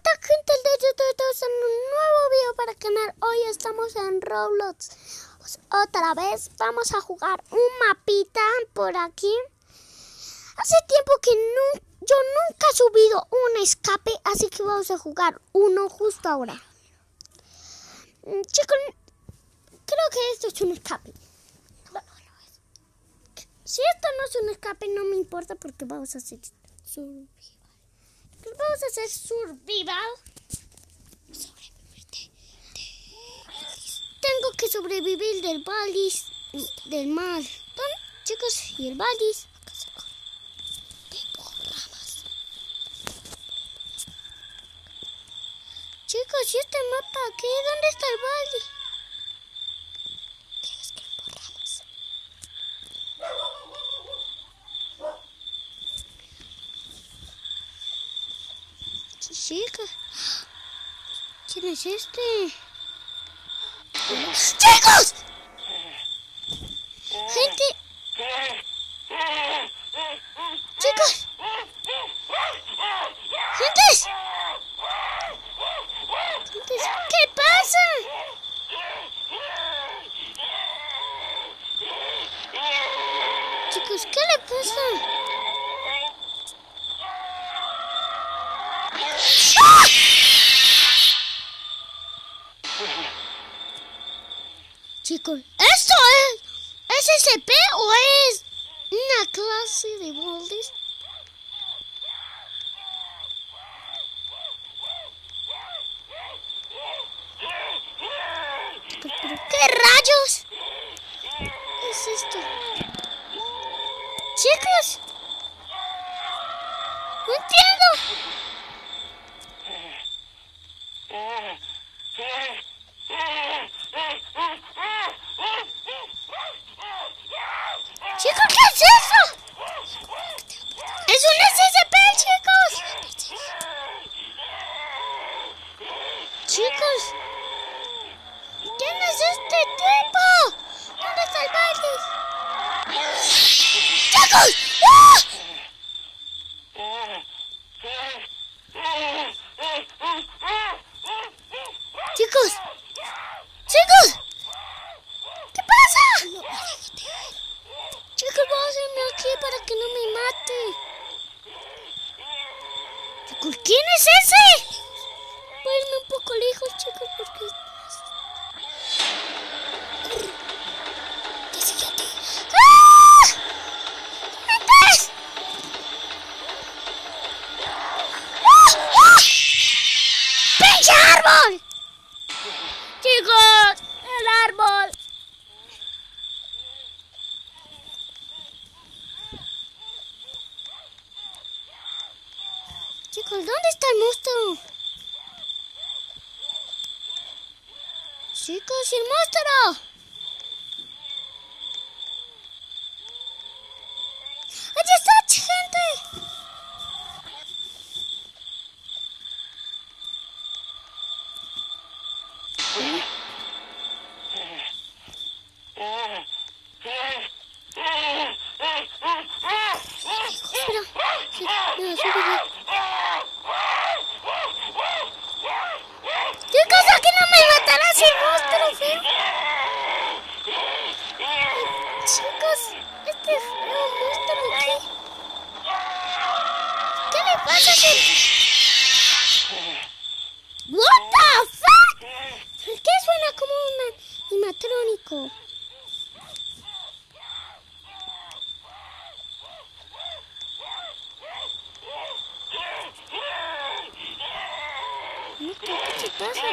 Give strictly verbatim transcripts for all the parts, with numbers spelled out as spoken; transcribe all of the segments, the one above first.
tal, gente de YouTube? Estamos en un nuevo video para el canal. Hoy estamos en Roblox. Otra vez vamos a jugar un mapita por aquí. Hace tiempo que no, yo nunca he subido un escape, así que vamos a jugar uno justo ahora. Chicos, creo que esto es un escape. Si esto no es un escape, no me importa porque vamos a hacer survival. Vamos a hacer survival. Tengo que sobrevivir del balis, del mal. ¿Dónde, chicos? Y el balis. Chicos, ¿y este mapa aquí? ¿Dónde está el balis? ¿Quieres que lo borramos? Chicos, ¿quién es este? ¡Chicos! Gente. Chicos. Gentes. Gentes, ¿qué pasa? Chicos, ¿qué le pasa? ¡Ah! Chicos, ¿esto es, es S P o es una clase de moldes? Chicos, ¿pero qué rayos es esto? Chicos, no entiendo. Chicos, ¿qué es eso? ¡Es un S C P, chicos! Chicos, ¿quién es este tipo? ¿Dónde está el baile? ¡Chicos! ¡Ah! Chicos, chicos, ¿qué pasa? Chicos, voy a hacerme aquí para que no me mate. Chicos, ¿quién es ese? Voy a irme un poco lejos, chicos, porque... ¿Qué sigue a ti? ¡Ah! ¡Antes! ¡Ah! ¡Ah! ¡Pinche árbol! Chicos, el árbol. Chicos, ¿dónde está el monstruo? Chicos, el monstruo. ¡Allí está, gente! Espera, sí, no, sube. Chicos, aquí no me matará ese monstruo feo. Chicos, este feo monstruo aquí. ¿Qué le pasa a ese? What the fuck? ¿Por qué suena como un animatrónico? ¿Qué pasa?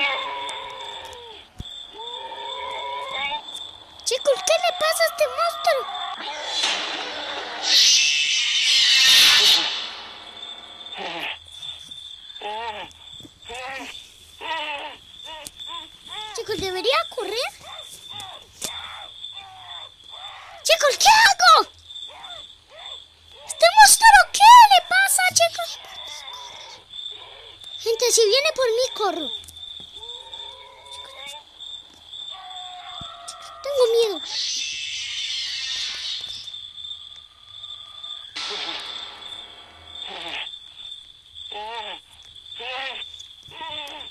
Chicos, ¿qué le pasa a este monstruo? Chicos, ¿debería correr? Chicos, ¿qué hago? ¿Este monstruo qué le pasa, chicos? Gente, si viene por mí, corro. Chicos, tengo miedo.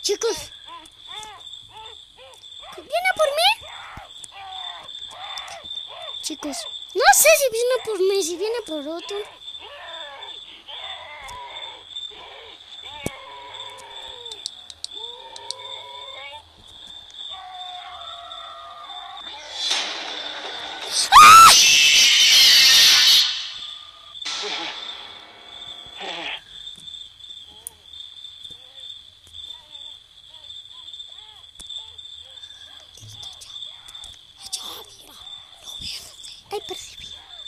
Chicos, ¿viene por mí? Chicos, no sé si viene por mí, si viene por otro. ¡Ah! Ay, percibí.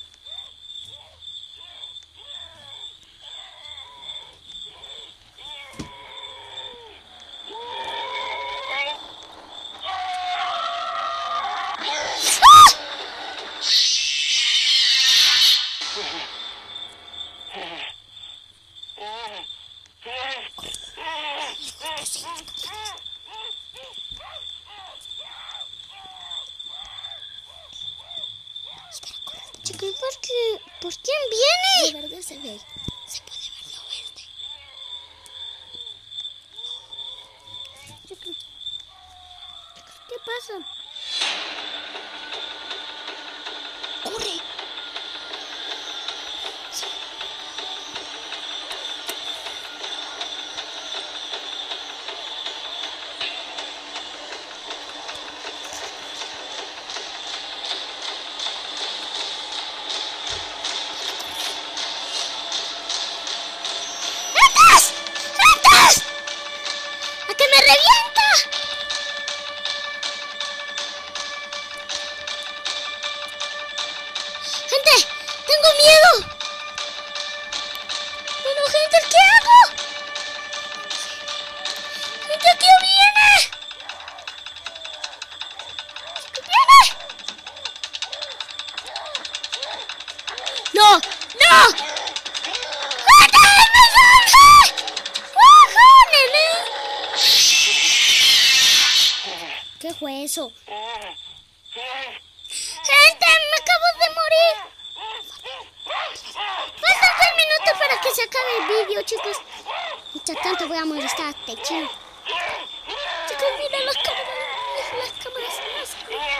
Chicos, ¿por qué? ¿Por quién viene? Lo verde se ve. Se puede ver lo verde. Chicos, ¿qué pasa? ¡Corre! ¡No! ¡No! ¿Qué fue eso? ¡Gente! ¡Me acabo de morir! Faltan tres minutos para que se acabe el vídeo, chicos. Mientras tanto voy a molestar a Techino. Chicos, miren las cámaras. Las cámaras. Las cámaras.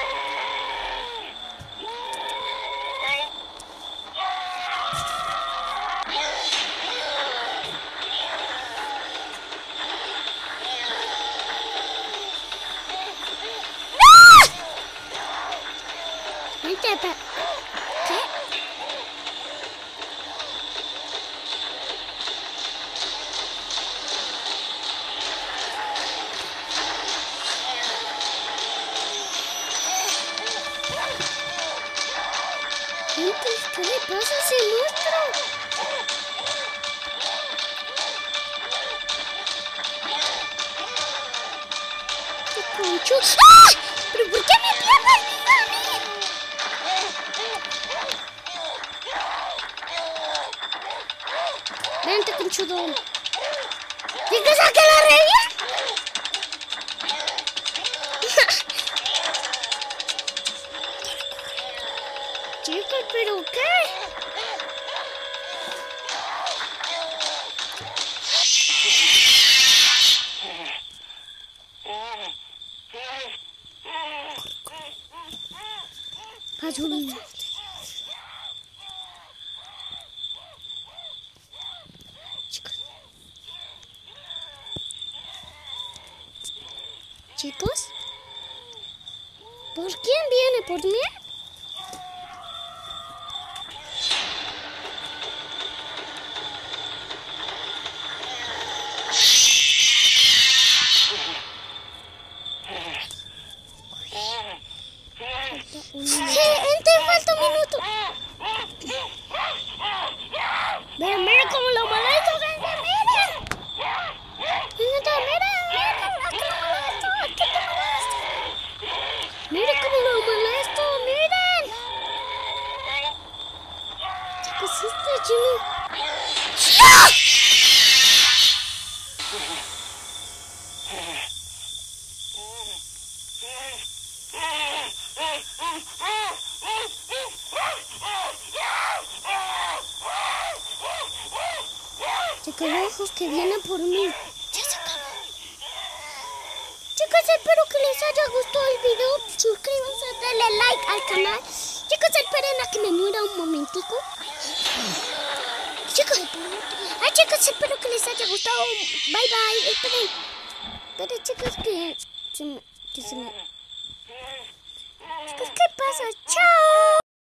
¿Qué? Gente, ¿qué le pasa a ese monstruo? ¡Qué concho! ¡Ah! ¿Pero por qué me piernas, mami? Vente, conchudo. ¿Quieres sacar la regla? Chicos, ¿pero qué? Gasolina. Chicos, ¿por quién viene? ¿Por mí? Gente, falta un minuto. Miren, miren cómo lo molesto, gente, miren. Gente, miren, miren, ¿a qué lo molesto? ¿A qué te molesto? Miren cómo lo molesto, miren. Chicos, este chino. ¡No! Chicos, ojos que vienen por mí. Ya se acabó. suscríbanse, denle like al canal. Chicos, esperen a que me muera un momentico. Chicos, ay chicos, espero que les haya gustado. Bye bye, esperen. Esperen chicos, que se me... Que se me... Chicos, ¿qué pasa? ¡Chao!